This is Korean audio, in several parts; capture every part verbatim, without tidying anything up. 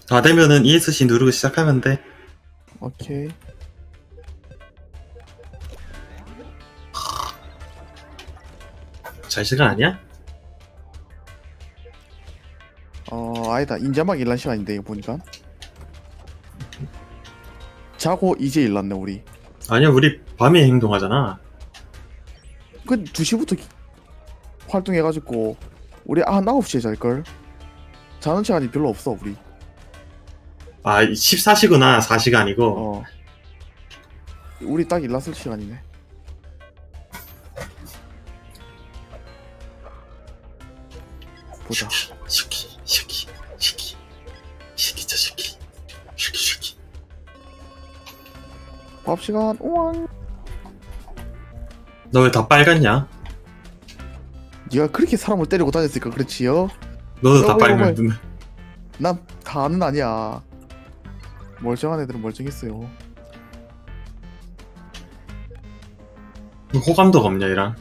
다 되면은 이에스씨 누르고 시작하면 돼. 오케이. 잘 시간 아니야? 어 아니다. 인자막 일란 시간인데 이거 보니까. 자고 이제 일났네 우리. 아니야, 우리 밤에 행동하잖아. 그 두 시부터 활동해가지고 우리 한 아홉 시에 잘걸. 자는 시간이 별로 없어 우리. 아, 십사 시구나. 사 시가 아니고. 어. 우리 딱 일났을 시간이네. 보자. 시키, 시키, 시키, 시키, 저 시키, 시키, 시키. 밥 시간. 우왕. 너 왜 다 빨갛냐? 네가 그렇게 사람을 때리고 다녔으니까 그렇지요. 너도 다 어머, 어머. 빨간 눈. 난 다는 아니야. 멀쩡한 애들은 멀쩡했어요. 호감도가 없냐, 이랑?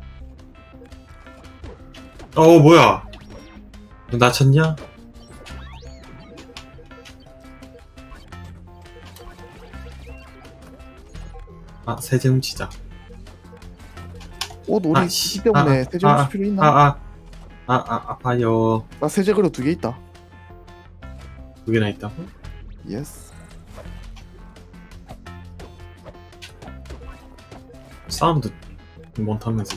어, 뭐야? 너 다쳤냐? 아, 세제 훔치자. 옷 우리 아, 이 때문에 아, 세제 아, 훔칠 필요 있나? 아, 아, 아, 아, 아파요. 나 세제 그릇 두 개 있다. 두 개나 있다고? 예스. 사운드 못하면서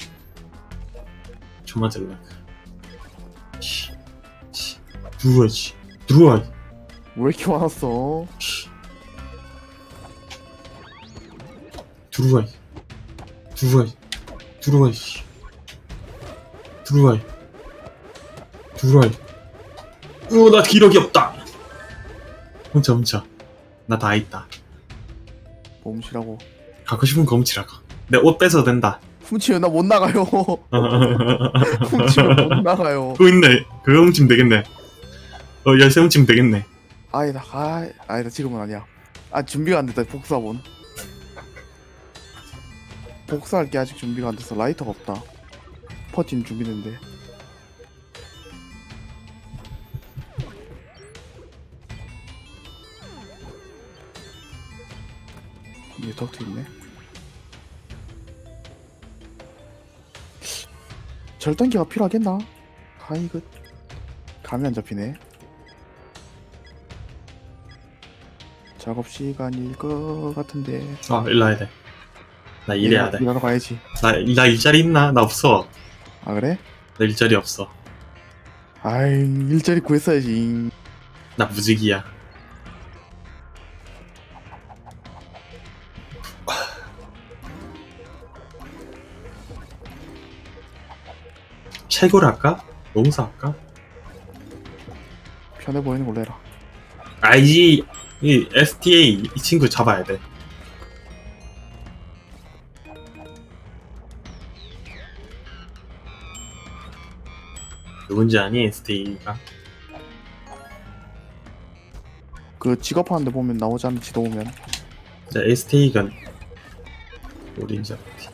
저만 잘라. 치, 치, 들어와야지. 들어와. 왜 이렇게 많았어? 들어와. 들어와. 들어와. 들어와. 들어와. 으, 나 기력이 없다. 훔쳐, 훔쳐. 나 다 있다. 봄치라고. 갖고 싶은 거 훔치라고. 내 옷 뺏어도 된다. 훔치면 나 못 나가요. 훔치면 못 나가요. 그거 있네. 그거 훔치면 되겠네. 어, 열쇠 훔치면 되겠네. 아니다. 아, 아니다. 지금은 아니야. 아, 준비가 안 됐다. 복사본. 복사할 게 아직 준비가 안 돼서 라이터가 없다. 퍼진 준비된데. 이게 덕트 있네. 절단기가 필요하겠나? 아 이거 감이 안 잡히네. 작업 시간일 것 같은데. 아, 일로 와야 돼. 나 일해야 돼. 일하러 가야지. 나, 나 일자리 있나? 나 없어. 아 그래? 나 일자리 없어. 아이 일자리 구했어야지. 나 무직이야. 채굴 할까? 농사 할까? 편해 보이는 걸로 해라. 아이지, 이 에스티에이 이 친구 잡아야 돼. 누군지 아니, 에스티에이가? 그 직업하는데 보면 나오지 않는 지도 보면. 자, 에스티에이가 어딘지 알지?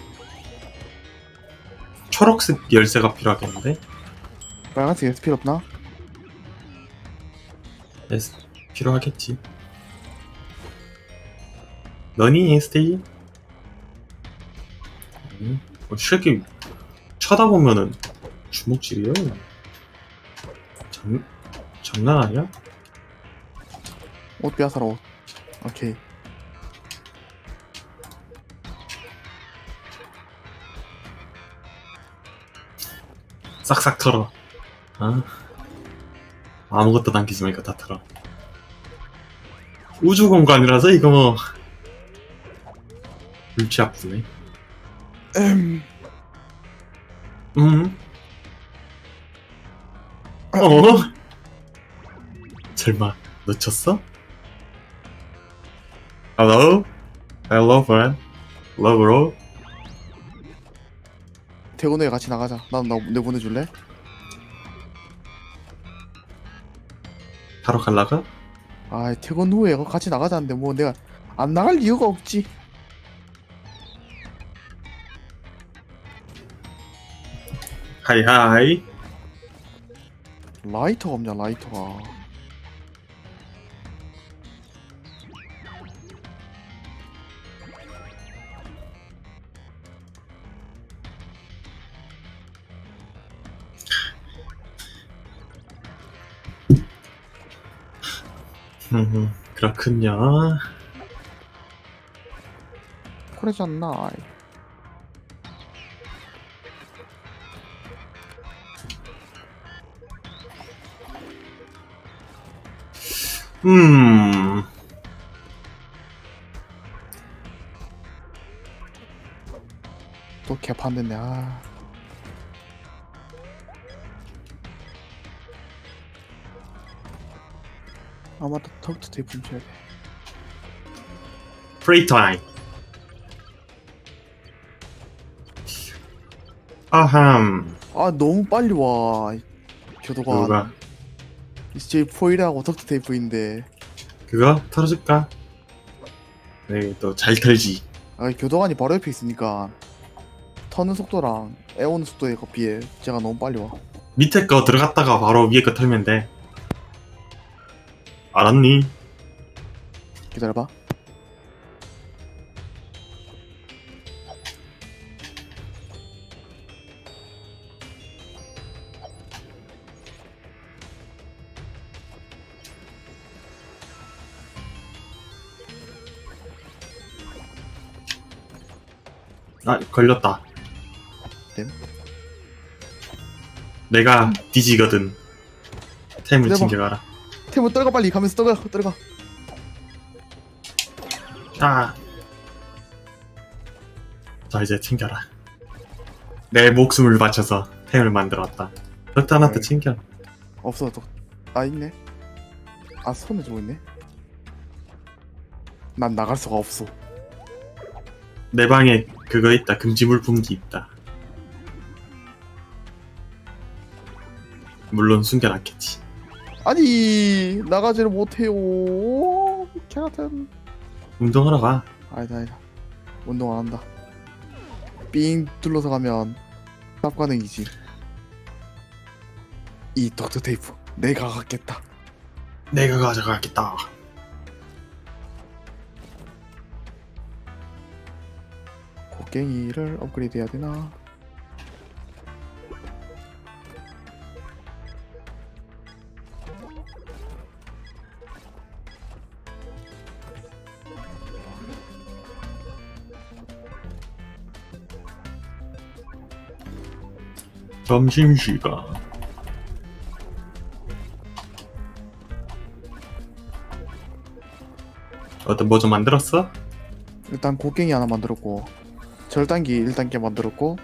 초록색 열쇠가 필요하겠는데? 빨간색 에스 필요 없나? 에스, 필요하겠지. 너니, 에스티에이? 음, 어, 새끼 쳐다보면은 주먹질이야. 장, 장난 아니야? 옷 빼앗아라 옷. 오케이. 싹싹 털어. 아, 아무것도 남기지 말고 다 털어. 우주 공간이라서 이거 뭐 골치 아프네. 음. 음. 어? 설마 놓쳤어? Hello? Hello, friend. Hello, bro. 퇴근 후에 같이 나가자. 나나 내보내줄래? 바로 갈라가? 아 퇴근 후에 같이 나가자는데 뭐 내가 안 나갈 이유가 없지. 하이 하이. 라이터가 없냐 라이터가. 음, 그렇군요. 그러지 않나. 음, 또 개판 됐네. 아. 아 맞다. 턱트 테이프 쳐야 돼. 프리 타임. 아함. 아 너무 빨리 와. 교도관. 누가 이제 포일하고 턱트 테이프인데. 그거 털어줄까? 네, 또 잘 털지. 아 교도관이 바로 옆에 있으니까 터는 속도랑 에오는 속도에 비해 제가 너무 빨리 와. 밑에 거 들어갔다가 바로 위에 거 털면 돼. 알았니? 기다려봐. 아, 걸렸다. 됨. 내가 뒤지거든. 템을 대박. 챙겨가라. 템을 떨가 빨리 가면서 떨가 떨가. 아. 자, 이제 챙겨라. 내 목숨을 바쳐서 템을 만들었다. 덕탄한테 네. 챙겨. 없어 또. 아 있네. 아 손에 좀 있네. 난 나갈 수가 없어. 내 방에 그거 있다. 금지물 분기 있다. 물론 숨겨놨겠지. 아니 나가지를 못해요. 개 같은. 운동하러 가. 아니다 아니다. 운동 안 한다. 삥 둘러서 가면 쌉 가능이지. 이 덕트 테이프 내가 갖겠다. 내가 가져가겠다. 곡괭이를 업그레이드 해야 되나? 점심시간. 어떤 뭐 좀 만들었어? 일단 곡괭이 하나 만들었고 절단기 일 단계 만들었고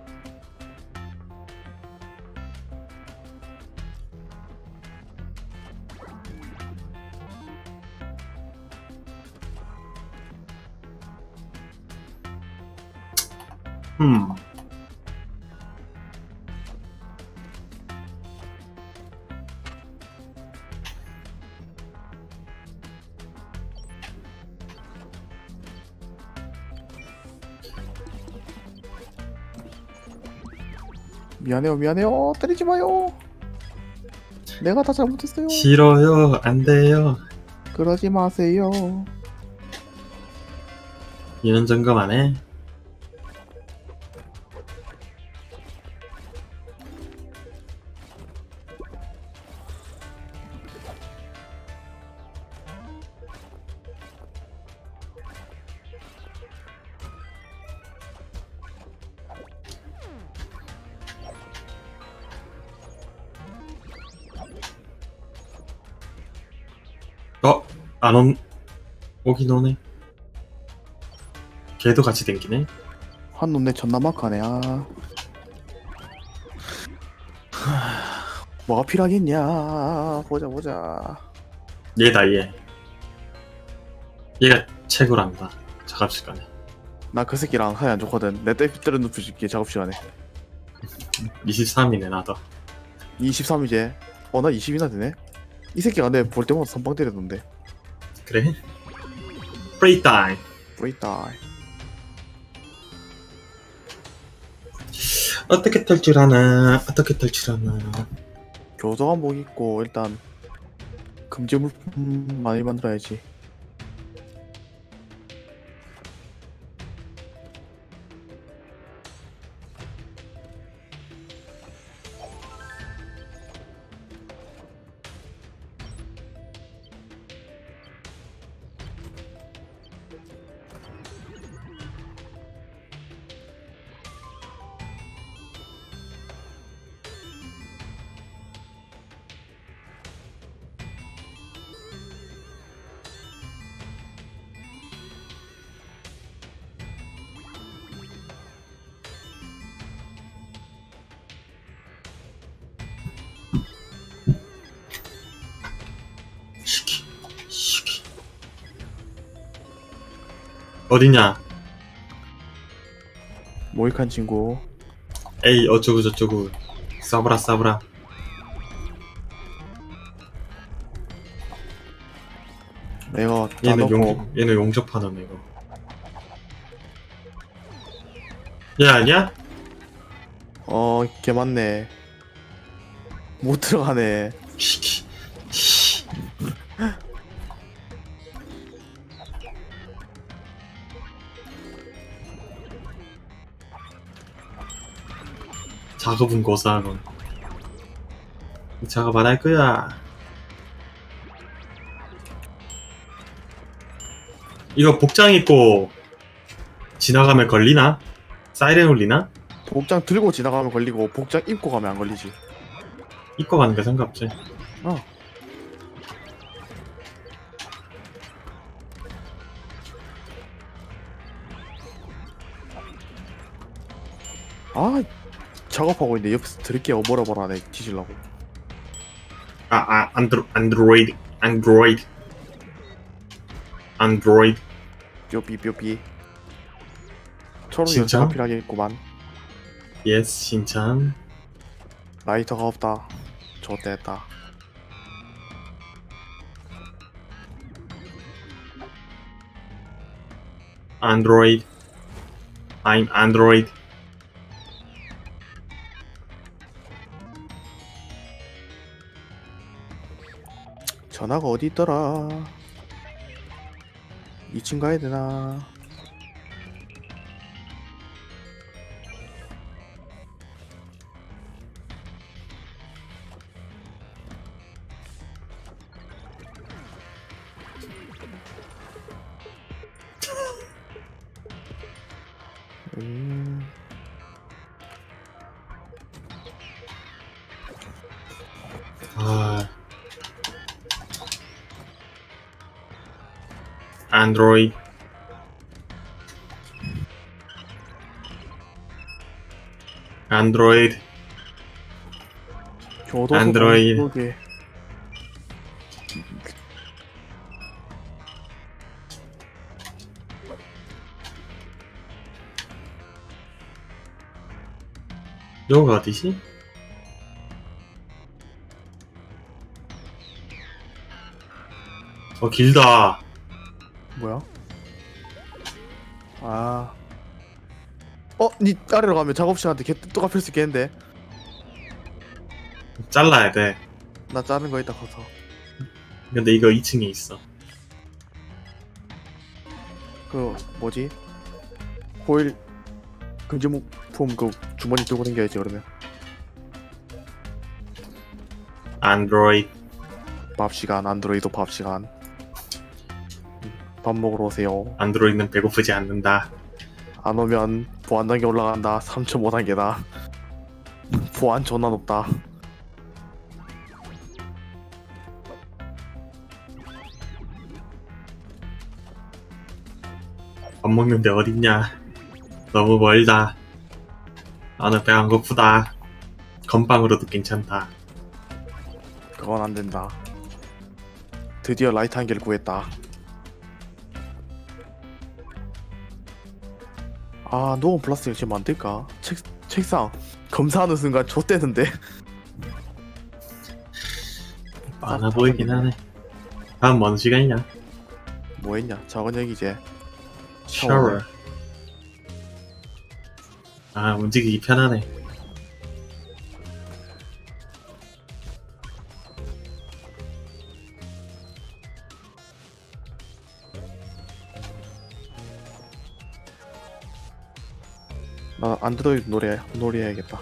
음. 미안해요 미안해요 때리지 마요. 내가 다 잘못했어요. 싫어요. 안 돼요. 그러지 마세요. 인원 점검 안 해? 어? 안 온, 오긴 오네. 걔도 같이 댕기네. 한눈에 전남학하네. 아 뭐가 필요하겠냐. 보자 보자. 얘다, 얘. 얘가 최고란다. 작업시간에. 나 그 새끼랑 사이 안 좋거든. 내 때 때려 눕혀줄게 작업 시간에. 이십삼이네, 나도. 이십삼이제. 어 나 이십이나 되네. 이 새끼가 내 볼 때마다 선빵 때리던데. 그래? 프리 타임. 브레이다이. 어떻게 탈 줄 아나? 어떻게 탈 줄 아나? 교도관복 입고 일단 금지 물품 많이 만들어야지. 어디냐? 모익한 친구. 에이 어쩌고 저쩌고. 싸브라 싸브라. 내가 다 얘는 넣고 용 얘는 용접하는 애고. 얘 아니야? 어, 걔 맞네. 못 들어가네. 히히. 작업은 고사하건. 작업 안 할 거야. 이거 복장 입고 지나가면 걸리나? 사이렌 울리나? 복장 들고 지나가면 걸리고 복장 입고 가면 안 걸리지. 입고 가는 게 상관없지. 어. 아, 작업하고 있는데 옆에서 드럽게 어버러버하네 뒤질라고. 아, 아, 안드로, 안드로이드, 안드로이드, 안드로이드. 뾰삐 뾰삐. 초록 진짜? 연사가 필요하겠구만. 예스, 신참. 라이터가 없다. 좋됐다. 안드로이드. I'm Android. 전화가 어디 있더라. 이 층 가야 되나? 음. 아. Android. Android. 교도소 안드로이드. 속에 여기가 어디지? 어, 길다. 뭐야? 아. 어, 니 아래로 가면 작업실한테 개 또 갚을 수 있겠는데? 잘라야 돼. 나 자른 거 있다 커서. 근데 이거 이 층에 있어. 그 뭐지? 호일 금지품품 그 주머니 들고 다녀야지 그러면. Android. 밥 시간 안드로이드 밥 시간. 밥 먹으러 오세요. 안드로이드는 배고프지 않는다. 안 오면 보안 단계 올라간다. 삼 점 오 단계다. 보안 존나 높다. 밥 먹는데 어딨냐? 너무 멀다. 나는 배 안 고프다. 건빵으로도 괜찮다. 그건 안 된다. 드디어 라이트 한 개를 구했다. 아, 녹음 플라스틱 지금 만들까? 책, 책상 검사하는 순간 좆대는데. 많아 보이긴 하네. 다음 뭔 시간이냐? 뭐 했냐? 작은 얘기 이제. 샤워. 아, 움직이기 편하네. 나 안드로이드 노래 놀이 해야겠다.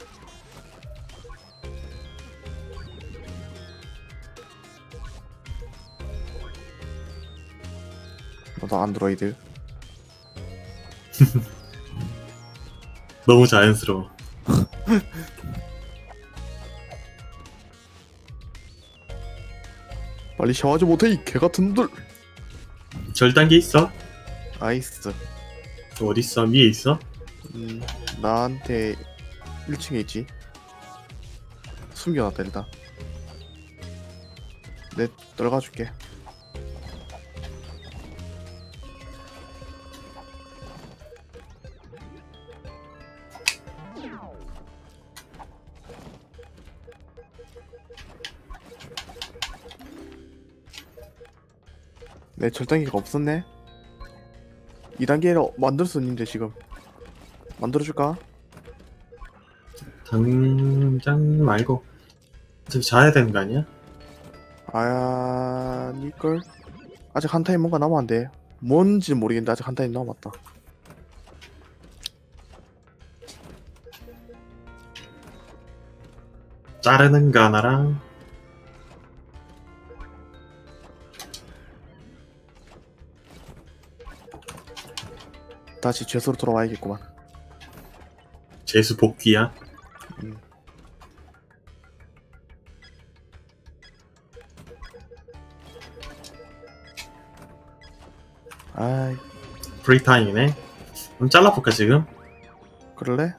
너도 안드로이드. 너무 자연스러워. 빨리 샤워하지 못해 이 개같은 놈들. 절단기 있어? 아이스. 어딨어? 위에 있어? 음, 나한테 일 층에 있지. 숨겨놨다 일단. 내 떨가줄게. 내 절단기가 없었네. 이 단계로 만들 수 있는데 지금 만들어줄까? 당장 말고 어차피 자야 되는 거 아니야? 아니걸. 아직 한 타임 뭔가 남았는데 뭔지 모르겠는데 아직 한 타임 남았다. 자르는 거 하나랑 다시 죄수로 돌아와야겠구만. 재수 복귀야. 음. 아이, 프리타임이네. 그럼 잘라볼까 지금? 그럴래?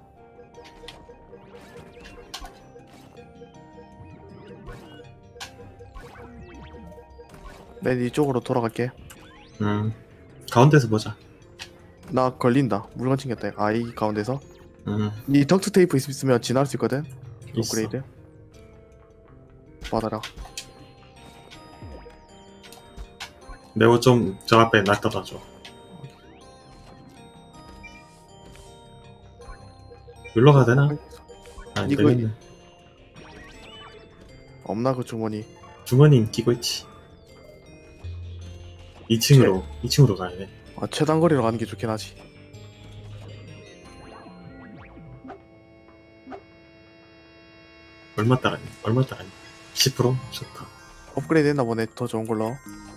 맨 이쪽으로 돌아갈게. 음 가운데서 보자. 나 걸린다. 물건 챙겼다. 아, 이 가운데서. 음 이 덕트 테이프 있으면 지나갈 수 있거든. 있어. 업그레이드. 받아라. 내 옷 좀 저 앞에 놔둬다 줘. 여기로 가야 되나? 아, 이거- 되겠네. 없나 그 주머니. 주머니 끼고 있지. 이 층으로 이 층으로 가야 돼. 아, 최단 거리로 가는 게 좋긴 하지. 얼마 따라니? 얼마 따라니? 십 퍼센트? 좋다. 업그레이드 했나 보네. 더 좋은 걸로.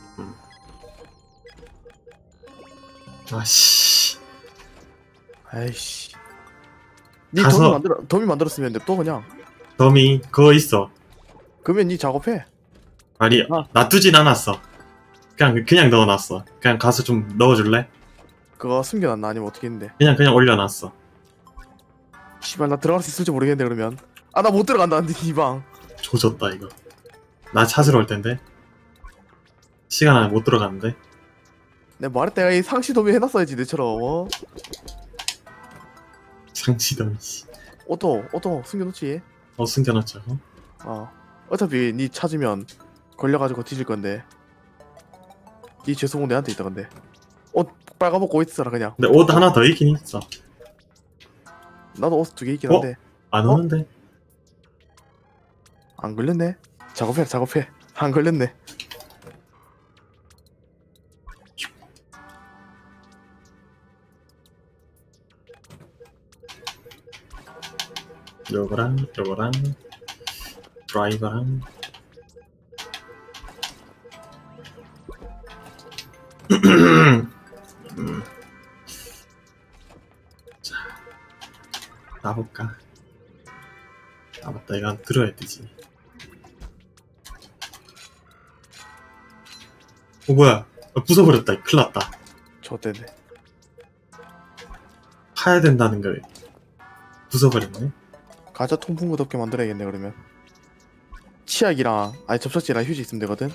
아씨. 아이씨. 니 가서- 덤이 만들어 덤이 만들었으면 돼. 또 그냥. 덤이 그거 있어. 그러면 니 작업해. 아니 아. 놔두진 않았어. 그냥 그냥 넣어놨어. 그냥 가서 좀 넣어줄래? 그거 숨겨놨나 아니면 어떻게 했는데. 그냥 그냥 올려놨어. 씨발 나 들어갈 수 있을지 모르겠는데 그러면. 아, 나 못 들어간다는데 이 방. 조졌다 이거. 나 찾으러 올 텐데. 시간 안에 못 들어갔는데. 내가 말했다. 이 상시 도미 해놨어야지 내처럼. 어? 상시덤 씨. 오토 오토 숨겨놓지. 어 숨겨놨죠. 어? 어. 어차피 니 찾으면 걸려가지고 뒤질 건데. 니 죄송한 내한테 있다 근데. 옷 빨가벗고 있어라 그냥. 근데 옷 하나 더 있긴 있어. 나도 옷 두 개 있긴 어? 한데. 안 어? 오는데? 안 걸렸네. 작업해 작업해. 안 걸렸네. 요거랑 요거랑 드라이버랑 음. 자 나볼까? 아 맞다 이거 들어야 되지. 어 뭐야 어, 부숴버렸다. 큰일났다. 좋대네. 파야 된다는 걸 부숴버렸네. 가자 통풍구 덮개 만들어야겠네 그러면. 치약이랑 아니 접착제랑 휴지 있으면 되거든.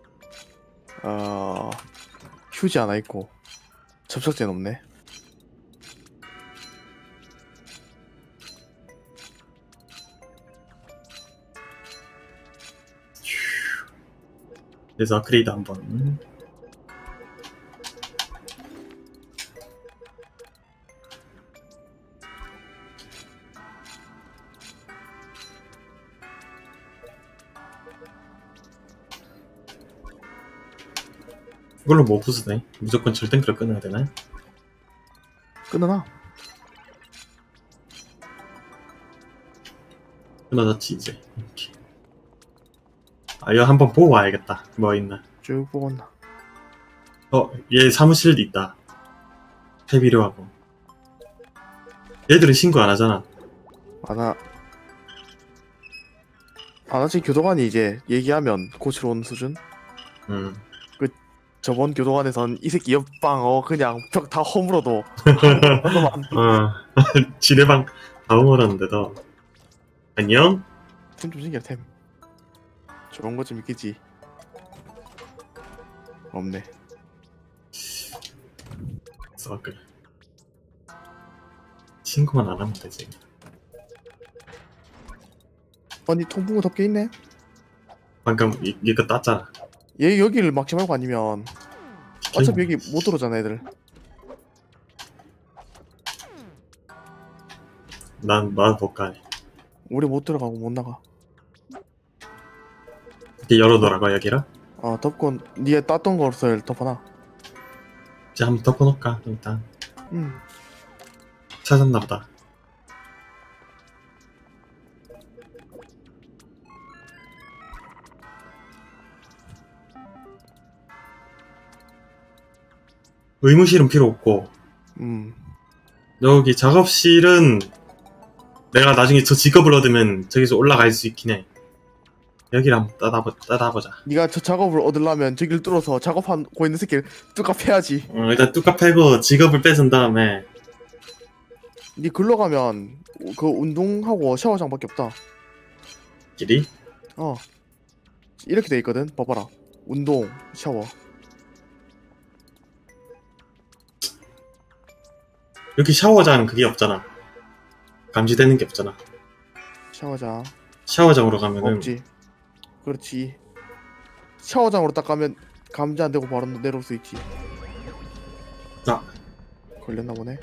어 휴지 하나 있고 접착제는 없네. 그래서 업그레이드 한번. 이걸로 뭐 부수네? 무조건 절den크를 끊어야 되나? 끊어놔. 끊어졌지 이제. 이렇게. 아 이거 한번 보고 와야겠다. 뭐 있나? 쭉 뽑았나. 어, 얘 사무실도 있다. 해비료하고. 얘들은 신고 안 하잖아. 아나 아나지 교도관이 이제 얘기하면 고치러 오는 수준. 음. 저번 교도관에선 이 새끼 옆방 어 그냥 벽 다 허물어도 어, 지뢰방 다 응원하는데도. 안녕? 템좀 챙겨 템. 좋은 거 좀 있겠지. 없네. 서클. 신고만 안 하면 되지. 아니 통풍구 덮개 있네. 방금 이, 이거 땄잖아. 얘 여기를 막지 말고 아니면 어차피 여기 못 들어오잖아 애들. 난, 난 못 가네. 우리 못 들어가고 못 나가. 이렇게 열어놓으라고, 여기를? 아 덮고 니가 땄던 거로서 덮어놔. 이제 한번 덮어놓을까, 일단. 응. 찾았나보다. 의무실은 필요 없고, 음. 여기 작업실은 내가 나중에 저 직업을 얻으면 저기서 올라갈 수 있긴 해. 여기를 한번 따다보, 따다보자. 니가 저 작업을 얻으려면 저길 뚫어서 작업하고 있는 새끼를 뚜까 패야지. 어, 일단 뚜까 패고 직업을 뺏은 다음에 니 글로 가면 그 운동하고 샤워장밖에 없다. 길이? 어. 이렇게 돼 있거든. 봐봐라. 운동, 샤워. 여기 샤워장 그게 없잖아. 감지되는 게 없잖아. 샤워장 샤워장으로 가면은 없지. 그렇지. 샤워장으로 딱 가면 감지 안 되고 바로 내려올 수 있지. 아, 걸렸나 보네.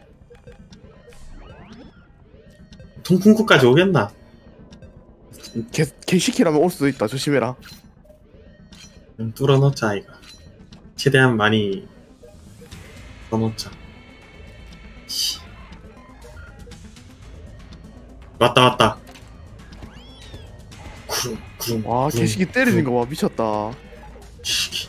통풍구까지 오겠나? 개 개시키라면 올 수도 있다. 조심해라. 좀 뚫어놓자 이거. 최대한 많이 뚫어놓자. 씨. 왔다 왔다. 구름 구름. 와 구름, 개시키 때리는 구름. 거 봐. 미쳤다. 씨.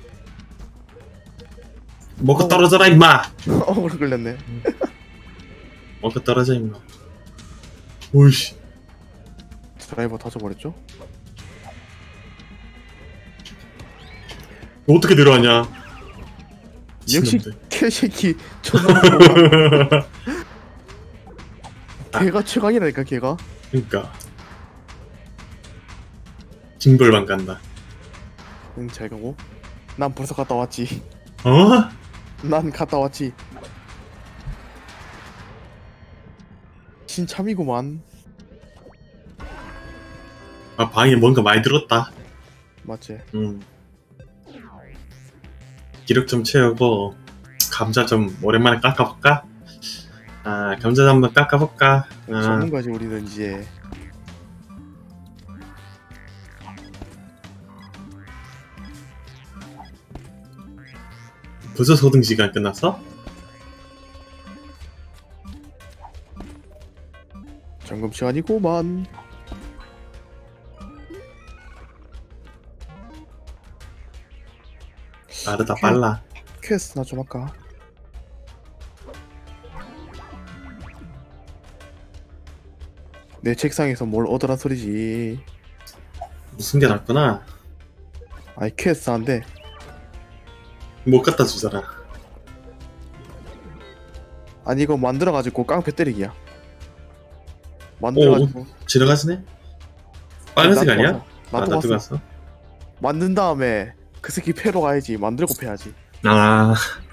먹고 떨어져라 임마. 어그로 걸렸네. 먹고 떨어져 임마. 오이씨. 드라이버 다져버렸죠? 어떻게 내려왔냐? 역시 미친놈들. 개새끼 존나 걔가 최강이라니까 걔가. 그니까 징벌만 간다. 응 잘 가고. 난 벌써 갔다 왔지. 어? 난 갔다 왔지. 신참이구만. 아 방에 뭔가 많이 들었다. 맞지? 음. 기력 좀 채우고 감자 좀 오랜만에 깎아볼까? 아 감자 한번 깎아볼까? 아, 전문가지 우리는 이제. 벌써 소등 시간 끝났어? 점검 시간이고만. 빠르다 빨라. 퀘스트나 좀 할까? 내 책상에서 뭘 얻으란 소리지. 무슨 게 낫구나. 아이 퀘스트 한데. 못 갖다 주잖아. 아니 이거 만들어가지고 깡패 때리기야. 만들어가지고. 지나가시네? 빨간색 아니야? 아 나도 나도 봤어. 갔어. 만든 다음에 그 새끼 패러 가야지. 만들고 패야지. 아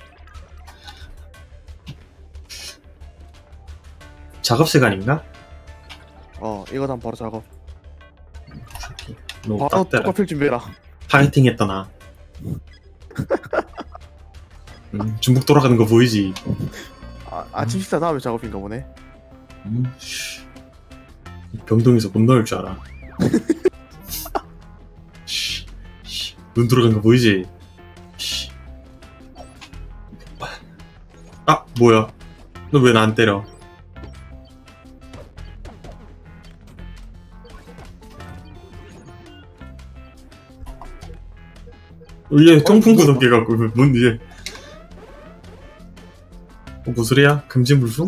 작업 시간인가? 어 이거 단 바로 작업. 너무 바로 빡대라. 뚜껑 필 준비해라. 파이팅 했다 나. 음, 중국 돌아가는 거 보이지? 아, 아침 식사 다음에 작업인가 보네. 음, 씨. 병동에서 못 나올 줄 알아. 씨, 씨. 눈 돌아간 거 보이지? 씨. 아 뭐야? 너 왜 나 안 때려? 얘 통풍구 덮개갖고 뭔 이게? 어, 무슨 소리야? 금지 물품?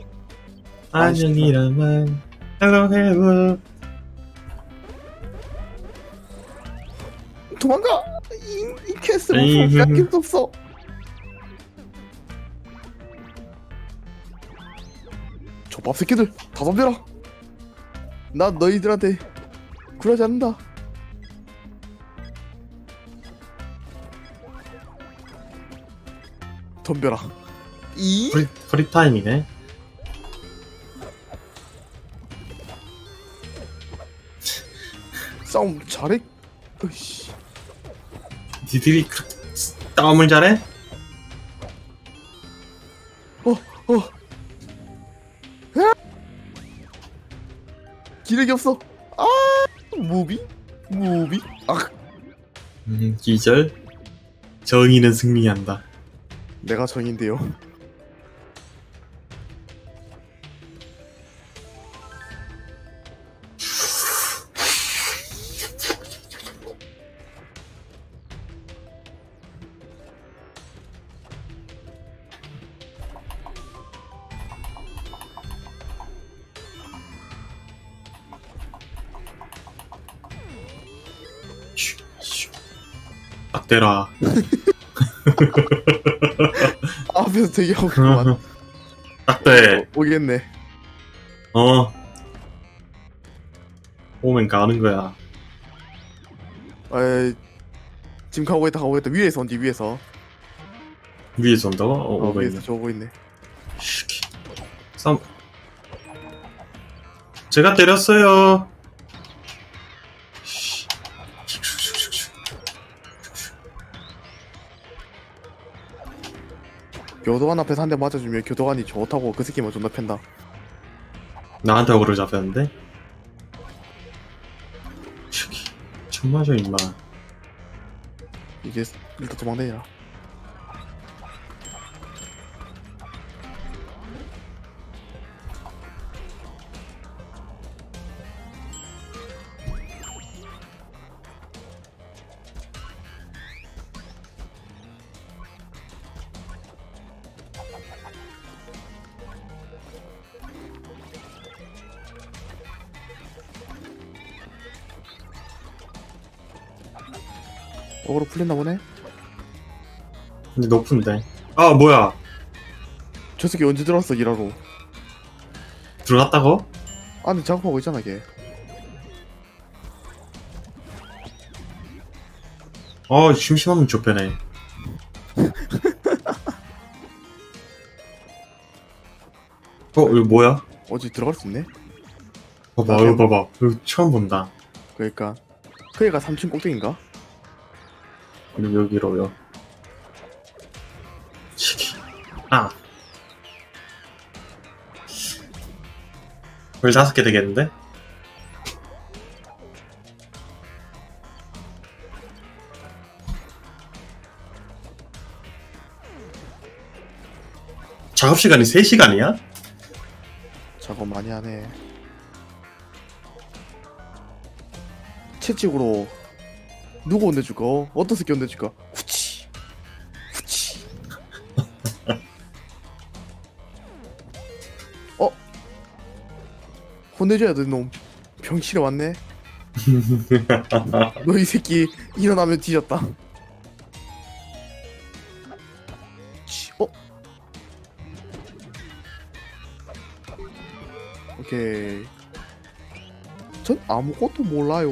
안녕이라만 Hello hello. 도망가! 이, 이 퀘스트 에이. 무슨 깎일 수 없어. 저밥 새끼들 다 덤벼라. 난 너희들한테 굴하지 않는다. 덤벼라. 이 프리, 프리 타임이네. 싸움 잘해. 으이씨. 니들이 그렇게 싸움을 잘해? 어. 아! 기력이 없어. 아, 무비? 무비? 아, 음, 기절. 정의는 승리한다. 내가 정인데요. 슈, 슈. 딱 대라. 앞에서 대기하고 있구만. 딱 대. 오겠네. 어. 오면 가는 거야. 에이, 지금 가고 있다 가고 있다. 위에서 온디 위에서. 위에서 온다고? 어, 어, 오고 위에서 있네. 저거 있네. 슈키. 쌈. 제가 때렸어요. 씨. 교도관 앞에서 한 대 맞아주면 교도관이 좋다고 그 새끼만 존나 팬다. 나한테 어그로 잡혔는데? 슈키. 총 맞아 임마. 이제 일단 도망다니라. 어그로 풀렸나 보네? 근데 높은데. 아 뭐야? 저 새끼 언제 들어왔어 일하러? 들어갔다고? 안에 작업하고 있잖아 걔. 아 심심하면 좁혀네. 어 이거 뭐야? 어디 들어갈 수 있네? 봐봐 이거 봐봐. 이거 처음 본다. 그러니까 그애가 삼 층 꼭대기인가? 그리고 여기로요. 치기. 아. 별 다섯 개 되겠는데? 작업 시간이 세 시간이야? 작업 많이 하네. 채찍으로 누구 혼내줄까? 어? 어떤 새끼 혼내줄까? 후치 후치. 어? 혼내줘야 돼 놈. 병치러 왔네. 너 이 새끼 일어나면 뒤졌다. 치, 어? 오케이. 전 아무것도 몰라요.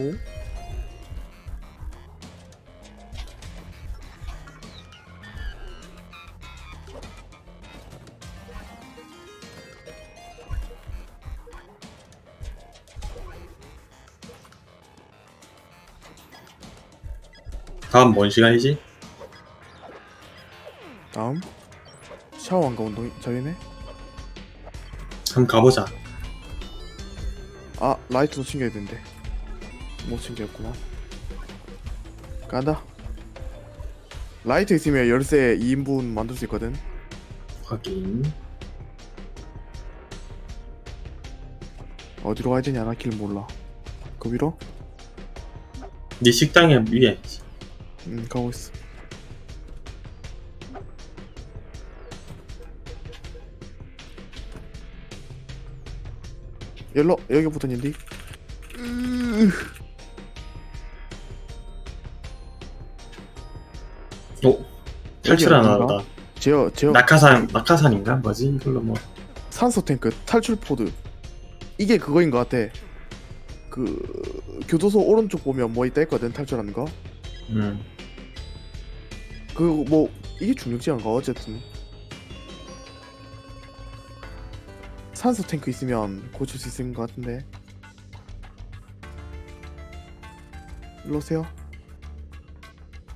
다음 뭔 시간이지? 다음 샤워한가 운동 저희네. 한번 가보자. 아 라이트도 챙겨야 되는데 못 챙겼구나. 간다. 라이트 있으면 열쇠 이 인분 만들 수 있거든. 확인. 어디로 가야 되냐 나 길 몰라. 그 위로? 네 식당에 위에. 응 가고 있어. 열로 여기 붙었는데. 오. 탈출 안 한다. 제어 제어 낙하산 낙하산인가? 뭐지? 이걸로 뭐. 산소 탱크 탈출 포드. 이게 그거인 것 같아. 그 교도소 오른쪽 보면 뭐 있다 했거든 탈출하는 거. 음. 그 뭐 이게 중력지인가 어쨌든 산소 탱크 있으면 고칠 수 있는 것 같은데. 일로 오세요.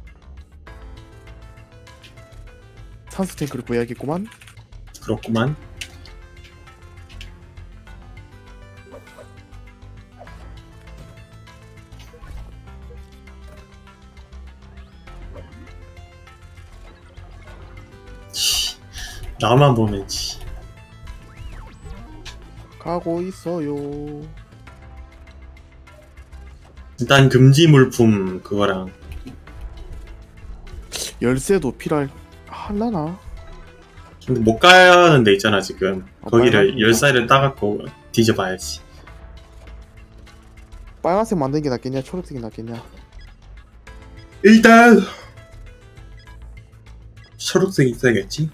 산소 탱크를 구해야겠구만. 그렇구만. 나만 보면지. 가고 있어요. 일단 금지 물품 그거랑 열쇠도 필요할 할라나? 근데 못 가는 데 있잖아 지금. 어, 거기를 빨간 열쇠를 따갖고 뒤져봐야지. 빨간색 만드는 게 낫겠냐? 초록색이 낫겠냐? 일단 초록색이 있어야겠지.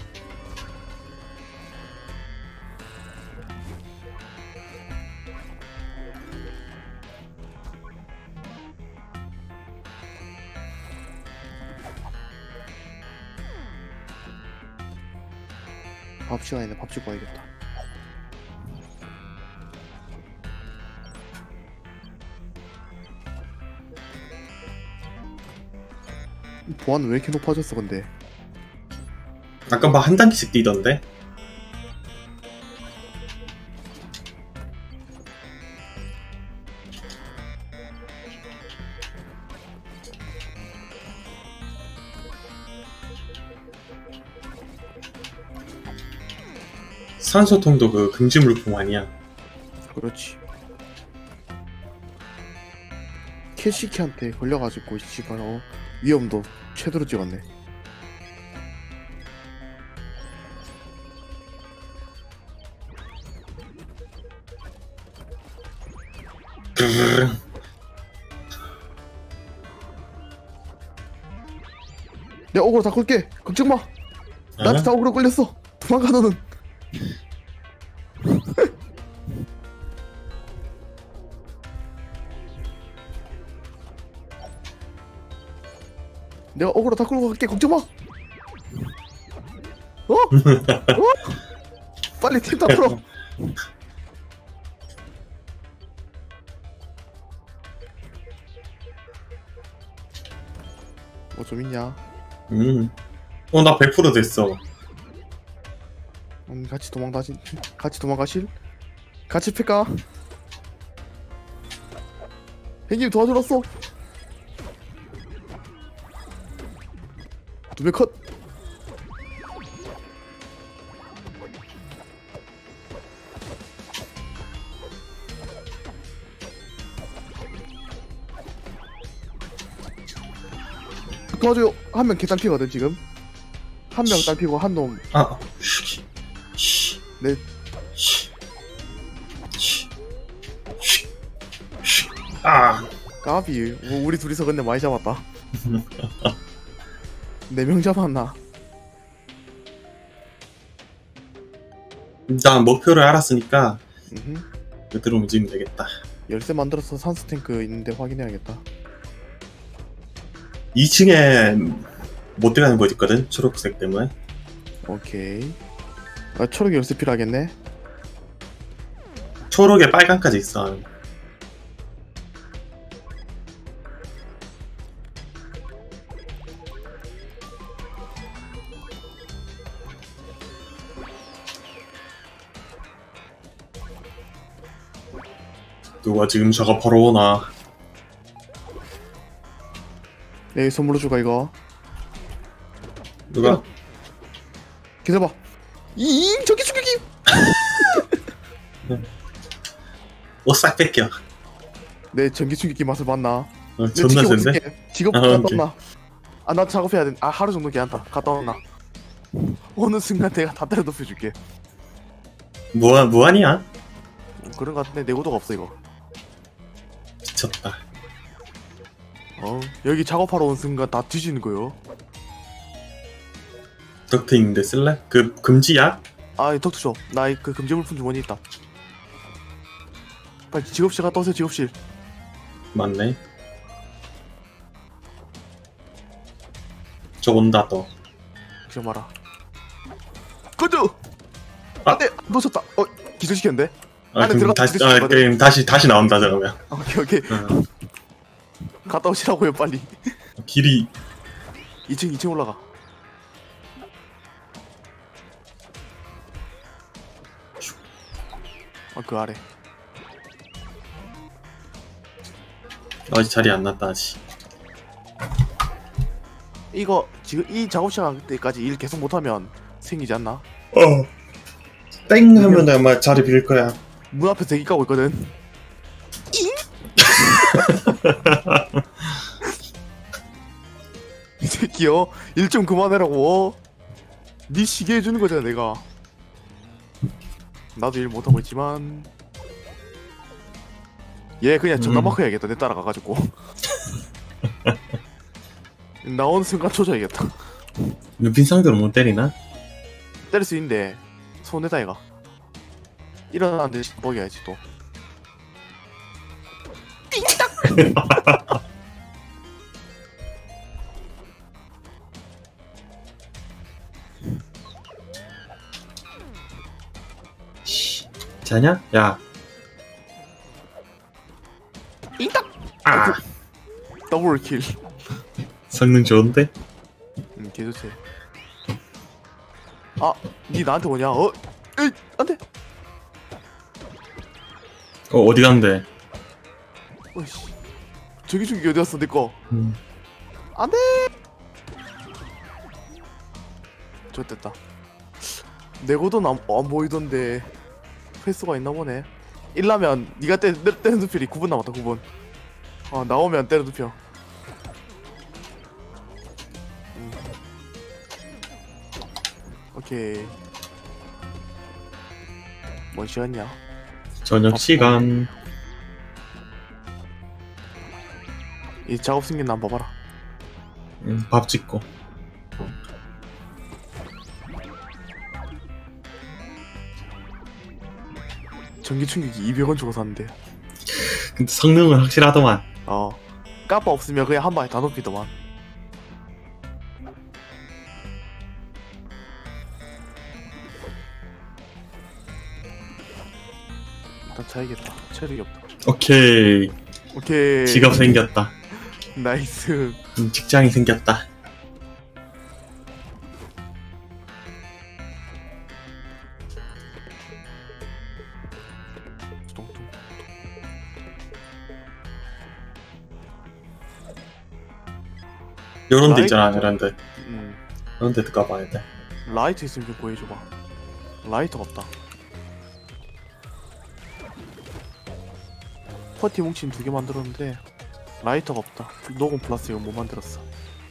밥 시간이네. 밥 주고 와야겠다. 보안은 왜 이렇게 높아졌어 근데? 아까 막 한 단계씩 뛰던데? 산소통도 그 금지 물품 아니야? 그렇지. 캐시키한테 걸려가지고 씨발 어 위험도 최대로 찍었네. 내가 어그로 다 끌게. 걱정 마. 나한테 다 어그로 끌렸어. 도망가 너는. 내가 어그로 다 끌고 갈게. 걱정 마. 어? 어? 빨리 팀 다 풀어. 뭐 좀 있냐? 음. 어, 나 백 퍼센트 됐어. 음, 같이 도망가실? 같이 도망가실? 같이 패까? 형님 도와주렀어. 두 배 컷. 도와줘요. 한 명 계단 피거든 지금. 한 명 딸피고 한 놈. 아. 네. 아. 까비. 뭐 우리 둘이서 근데 많이 잡았다. 네 명 잡았나? 일단 목표를 알았으니까 음흠. 그대로 움직이면 되겠다. 열쇠 만들어서 산수 탱크 있는데 확인해야겠다. 이 층에 못 들어가는 곳 있거든? 초록색 때문에. 오케이. 아, 초록 열쇠 필요하겠네. 초록에 빨간까지 있어. 누가 지금 작업하러 오나? 내 선물로 줄까 이거? 누가? 기다려봐. 이잉 저기 죽이기. 옷 싹 뺏겨. 내 전기 충격기 맛을 봤나? 어, 존나 센데? 직업 아, 갔다 오케이. 온나? 아 나 작업해야 돼. 아 하루 정도 괜찮다. 갔다 온나? 어느 순간 내가 다 때려 눕혀줄게. 뭐, 뭐하냐? 그런 거 같은데 내구도가 없어 이거. 미쳤다. 어 여기 작업하러 온 순간 다 뒤지는 거요. 덕트 있는데 쓸래? 그 금지야? 아 덕트 줘. 나 그 금지 물품 주머니 있다. 빨리 직업실 갔다 오세요. 직업실. 맞네. 저 온다 또. 그냥 말아. 꺼져. 아. 안돼. 놓쳤다. 어 기절시켰는데. 아, 안에 그럼 들어가- 다시, 들어가- 아, 그럼 다시, 다시 나온다, 그러면. 오케이 오케이. 어. 갔다 오시라고요 빨리. 길이, 이 층 이 층 올라가. 아 그 아래. 아직 자리 안 났다, 아직. 이거 지금 이 작업 시간 때까지 일 계속 못하면 생기지 않나? 어. 땡 하면 아마 자리 빌 거야. 문 앞에 대기 까고 있거든. 이 새끼요, 일 좀 그만해라고. 네 시계 해주는 거잖아 내가. 나도 일 못하고 있지만 얘 그냥 전담 마크 해야겠다. 내 따라가가지고 나오는 순간 조져야겠다. 눈빛 상대로 못 때리나? 때릴 수 있는데 손에다 얘가 일어나는데 먹여야지 또. 자냐? 야. 띵딱. 아. 더블 킬. 성능 좋은데? 응, 개좋지. 아, 니 나한테 오냐? 어? 에이, 안돼. 어 어디 간대? 어이씨. 저기 저기 어디 갔어 내 거? 음. 안돼. 좋됐다. 내 거도 안, 안 보이던데 횟수가 있나 보네. 일라면 니가 때, 때, 때는 두필이 구 분 남았다. 구 분. 어 나오면 때려 두표. 음. 오케이. 뭔 시간이야? 저녁 시간. 이 작업 생겼나 한번 봐봐라. 음, 밥 짓고. 전기 충격기 이백 원 주고 샀는데. 근데 성능은 확실하더만. 어 까빠 없으면 그냥 한 방에 다 높이더만. 일단 차야겠다. 체력이 없다. 오케이. 오케이. 직업 생겼다. 나이스. 음, 직장이 생겼다. 뚱뚱. 요런 데 라이트? 있잖아, 이런 데. 음 이런 데 가봐야 돼. 라이트 있으면 좀 구해줘봐. 라이트가 없다. 퍼티 뭉친 두 개 만들었는데 라이터가 없다. 녹음 플러스 이거 못 만들었어.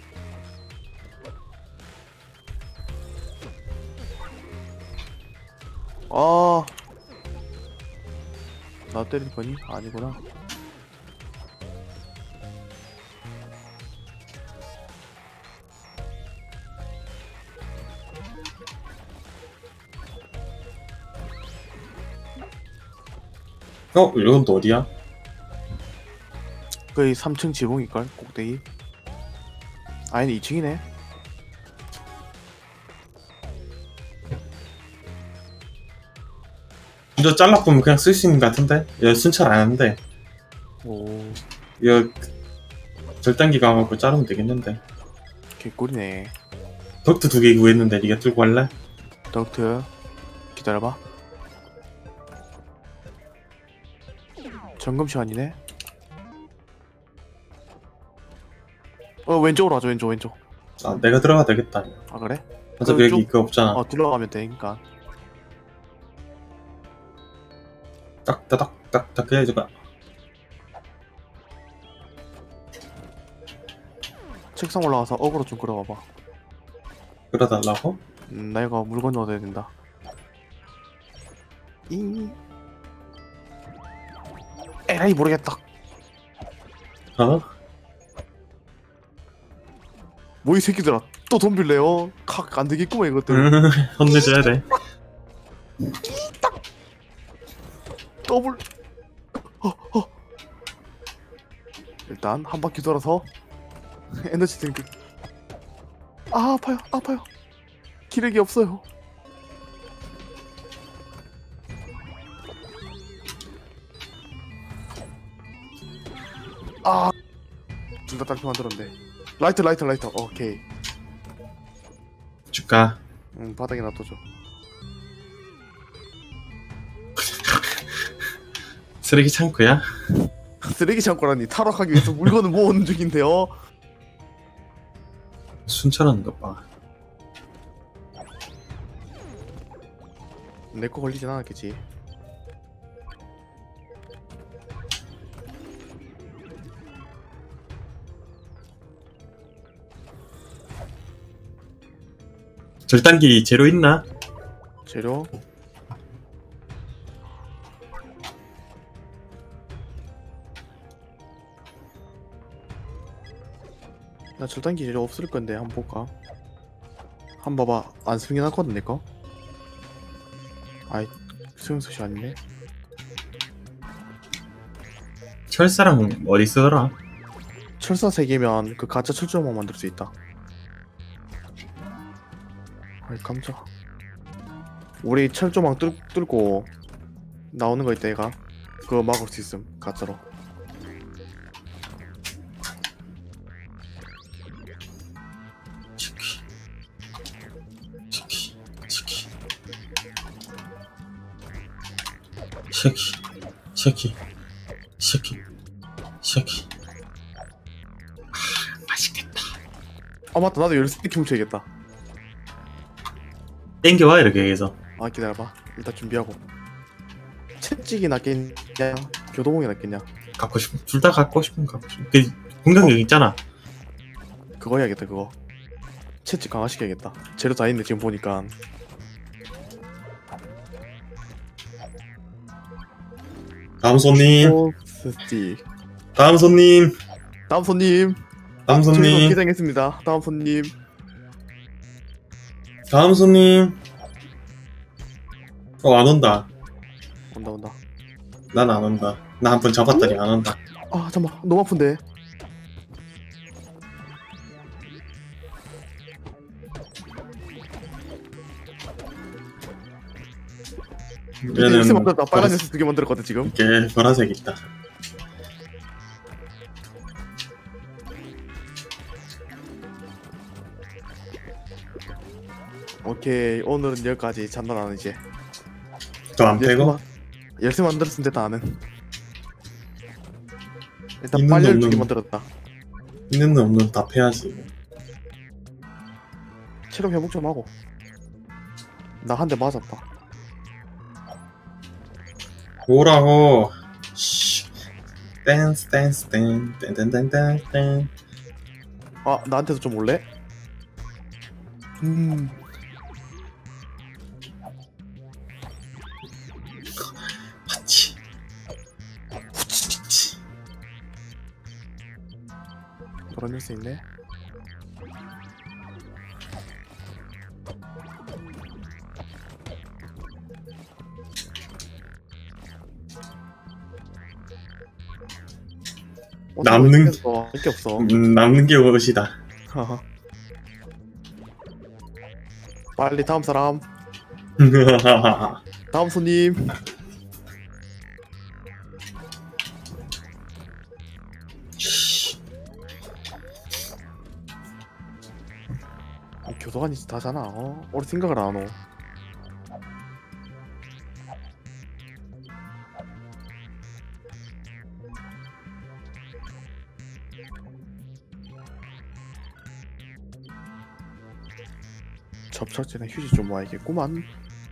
아, 나 때릴 거니? 아니구나. 어? 이건 또 어디야? 거의 삼 층 지붕일걸? 꼭대기? 아니 이 층이네. 이거 잘라보면 그냥 쓸 수 있는 것 같은데? 이거 순찰 안 하는데. 오, 이거 절단기 가갖고 자르면 되겠는데. 개꿀이네. 덕트 두 개 구했는데 니가 들고 갈래? 덕트 기다려봐. 점검 시간이네. 어 왼쪽으로 가자. 왼쪽 왼쪽. 아 내가 들어가도 되겠다. 아 그래? 어차피 여기 쭉- 그거 없잖아. 어 들어가면 되니까. 딱딱딱딱 해야지. 가. 책상 올라가서 어그로 좀 끌어봐봐. 끌어달라고? 음, 나 이거 물건 넣어야 된다. 이 에라이 모르겠다. 어? 뭐 이 새끼들아 또 돈 빌래요? 칵 안되겠구만 이것들. 음, 혼내줘야 돼. 더블. 어, 어. 일단 한 바퀴 돌아서 에너지 탱크. 아 아파요 아파요. 기력이 없어요. 아 둘 다 딸피 만들었네. 라이터 라이터 라이터. 오케이. 줄까? 응 바닥에 놔둬줘. 쓰레기 창고야? 쓰레기 창고라니. 타락하기 위해서 물건을 모으는 중인데요. 순찰하는 것 봐. 내 거 걸리진 않았겠지. 절단기 재료 있나? 재료? 나 절단기 재료 없을 건데 한번 볼까? 한번 봐봐. 안 숨겨놨거든 내 거. 아이 수용소시 아니네. 철사랑 어디 쓰더라? 철사 세 개면 그 가짜 철조망 만들 수 있다. 아이 깜짝. 우리 철조망 뚫, 뚫고 나오는 거 있다 얘가. 그거 막을 수 있음 가짜로. 치키 치키 치키 치키 치키 치키 치키. 아 맛있겠다. 아 맞다 나도 열쇠 훔쳐야겠다. 땡겨와 이렇게 해서. 아 기다려봐. 일단 준비하고. 채찍이 낫겠냐 교도공이 낫겠냐. 갖고 싶은 둘 다 갖고 싶으면 갖고 싶은. 그 공격력 있잖아. 그거 해야겠다 그거. 채찍 강화시켜야겠다. 재료 다 있네 지금 보니까. 다음 손님. 스틱. 다음 손님. 다음 손님. 다음 저희가 손님. 개장했습니다. 다음 손님. 다음 손님. 어 안 온다. 온다 온다. 난 안 온다. 나 한 번 잡았더니 안 온다. 아 잠깐만 너무 아픈데. 이제 열쇠 얘는 만들었다. 빨간 보라- 열쇠 두 개 만들었거든 지금. 이게 보라색 있다. 오케이 오늘은 여기까지. 잔다 이제. 또 안 열쇠, 빼고? 마, 열쇠 만들었으면 됐다 나는. 일단 있는 빨래를 없는- 두 개 만들었다. 있는 놈 없는 다 패야지. 체력 회복 좀 하고. 나 한 대 맞았다. 뭐라고? 씨. 댄스 댄스 댄 댄댄댄댄. 아 나한테도 좀 올래? 음 맞지. 후치치. 노란 열쇠 있네. 남는- 할게 없어. 음, 남는 게 무엇이다. 하하. 빨리 다음 사람. 다음 손님. 아, 교도관이 다잖아. 어? 우리 생각을 안 오. 접착제나 휴지 좀 모아야겠구만.